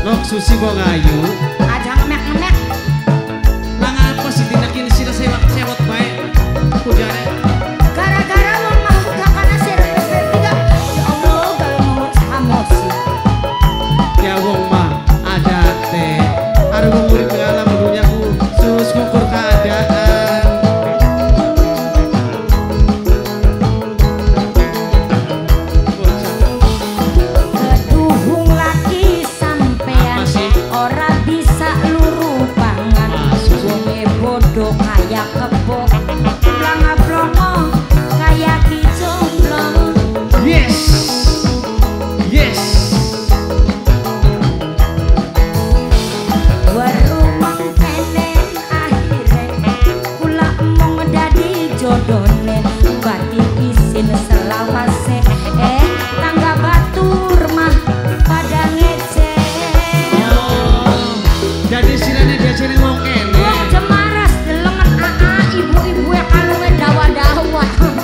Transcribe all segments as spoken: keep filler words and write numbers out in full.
Nok susi wong ayu. Aja ngemek-ngemek. Lah ngapa sih tindak ini sira sewot-sewot bae? Kujare. Gara-gara wong mau gak kana sirep tiga. Ya Allah, kalau mau emosi. Ya wong mah ada teh. Are wong urip ing alam dunia ku sus ngukur keadaan. Keduhung laki sampean ora bisa luru pangan. Wonge bodoh kaya kebo. Blanga-blongo kaya ki jomblo. Yes. Yes. Warumang kene akhire kula mung dadi jodone bati isin selawase eh tangga batur mah pada ngece. Oh, jadi sirane biasane wong kene. Wong jemaras delengen aa ibu-ibu e kalunge dawa-dawa.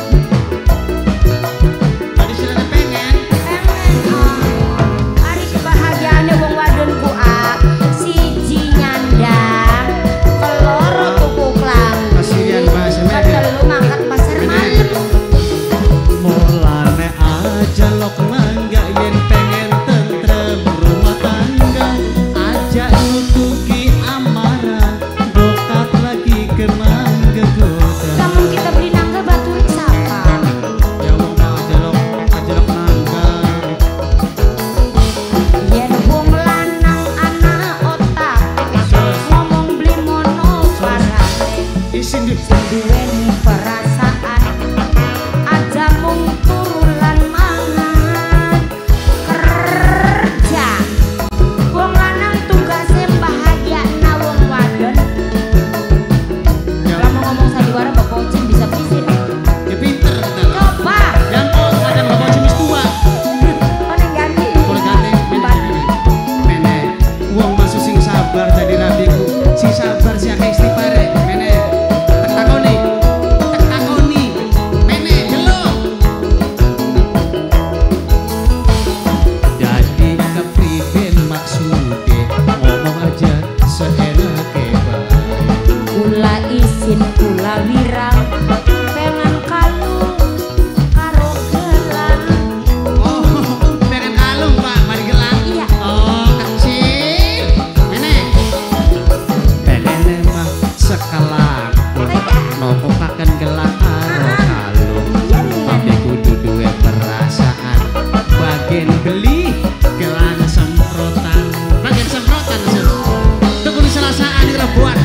Jadi sirane pengen. Pengen ah ari kebahagiaane wong wadon ku ah siji nyandang keloro tuku klang. Kasihan bahasa Medan. Ketelu mangkat pasar malam. Mulane aja lok mangga yen pengen tentrem rumah tangga. Aja nutuki amarah, bokat lagi kenang gegoda. Lamun kita beli nangga baturin siapa? Ya wong aja lok aja lok nangga. Yen wong lanang ana otak ngomong beli mono parane Isin di duweni perasaan aja mung turulan mangan kerja. Wong lanang tugase bahagiana wong wadon. Lamun ngomong sandiwara Bapak Ocin bisa pisin. ya pinter kita. Coba Dan kok kadang bapak jenis tua. ono ganti. Boleh ganti mene. Uang masuk sing sabar jadi rabiku. Si sabar si akeh istighfare. Mene. Tak takoni. Tak takoni. Mene jelo. Jadi kepriben maksude ngomong aja seenake bae. Kula isin kula wirang pengen kalung karo gelang. Oh, pengen kalung Pak, mari gelang. Iya. Oh, kecil. Mene. Pengen mah sekalaku. Nopo kaken gelang karo kalung. Tapi kudu duwe perasaan. Bagian beli gelang semprotan. Bagian semprotan Sus. Tuku di selasaan di rebuan.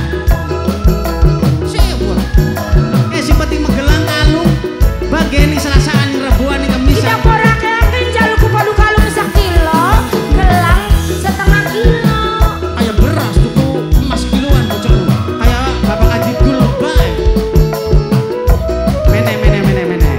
Sibuk. Eh si penting menggelang kalung. Bagian di selasaan di rebuan di kemisan. Tidak pora keyakin jaluku padu kalung sekilo, gelang setengah kilo. Kayak beras tuku emas kiloan bocor. Kayak bapak kaji gul bae. Mene mene mene mene.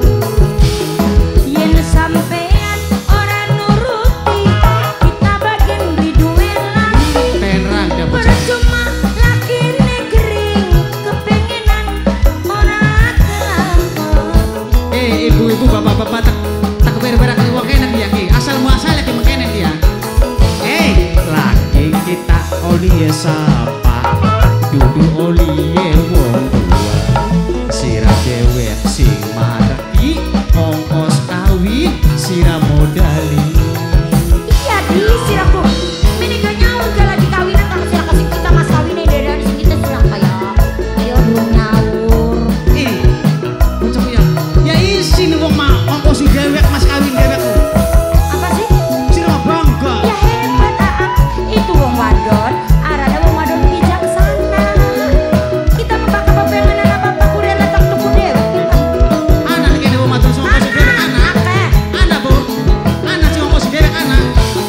Yen sampean ora nuruti, kita bagian beli duelan. Perang dah bocor. Percuma laki negering, kepengenan ora gampang. Eh ibu-ibu bapak-bapak tak tak berak-berak di wong enak ya ki. Asal muasal lagi mengkenen dia. Eh lagi kita oli sapa. Dudu oli wong tua. Sira dewek sing mareki ongkos kawin sira modali. Iya di siraku. Mini gak nyaur gak lagi kawinan kalau sira kasih kita mas kawinnya dari dari sini kita sudah kayak. Ayo belum nyaur. Eh bocor ya. Ya isin wong mah ongkos si dewek mas kawin dewek. Apa sih? Sira bangga. Ya hebat ah. Itu wong wadon. Arada wong wadon bijaksana. Kita membaka pepengenan apa-apa kuda letak tuku dewe kita. Anak kene wong matur sing ongkos si dewek anak. Akeh. Anak bu. Anak sing ongkos si dewek anak.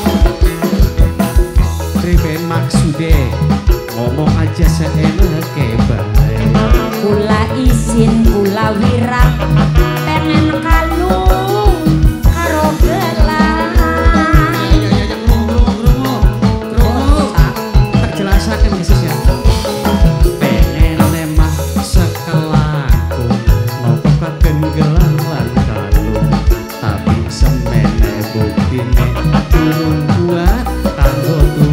Priben maksude ngomong aja seenake bae. Kula isin kula wirang pengen kalung karo gelang. Ya ya ya krungu krungu krungu. Tak jelasaken Yesus ya. Pengen lemah sekelaku nopo kaken gelang lan kalung. Tapi semene buktine durung kuat kanggo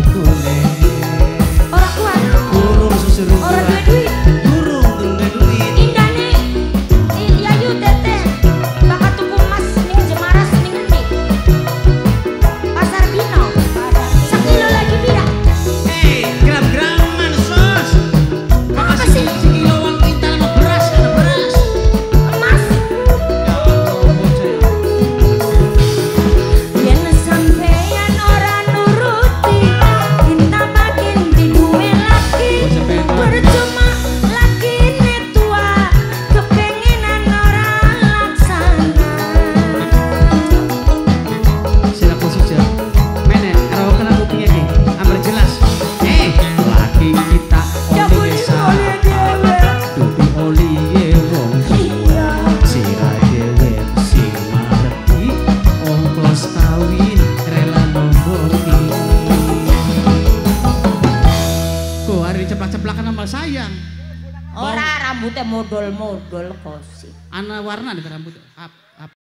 ceplak-ceplakan sama sayang. Ora rambutnya modol-modol kosip. Ana warna nih rambut. Ap, ap.